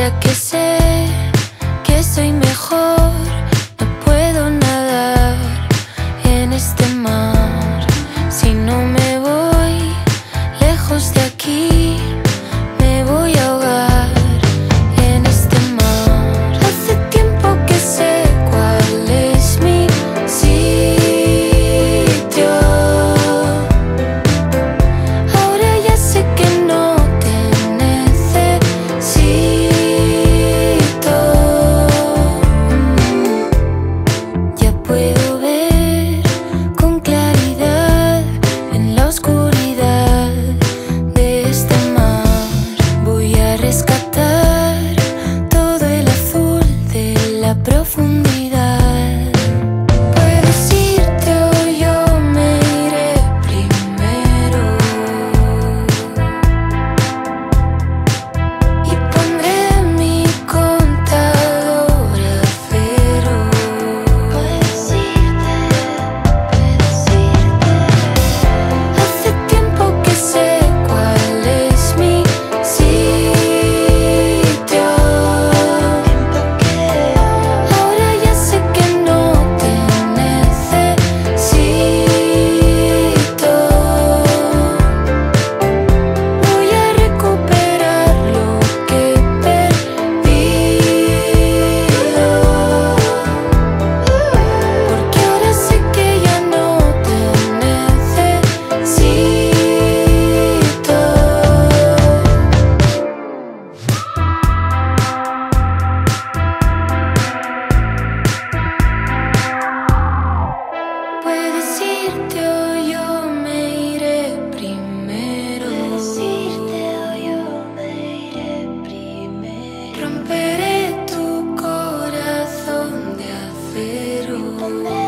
ahora que sé que soy mejor, no puedo nadar en este mar. Si no me voy lejos de aquí, me voy a ahogar en este mar. Hace tiempo que sé cuál es mi sitio. Ahora ya sé que no te necesito. Ya puedo ver con claridad en la oscuridad de este mar. Voy a rescatar todo el azul de la profundidad. Puedes irte o yo me iré primero, y pondré mi contador a cero. Puedes irte, puedes irte. Hace tiempo que sé cuál es mi sitio. Ahora ya sé que no te necesito. Voy a recuperar lo que he perdido, porque ahora sé que ya no te necesito. Puedes irte o yo me iré primero. Puedes irte o yo me iré primero. Romperé tu corazón de acero.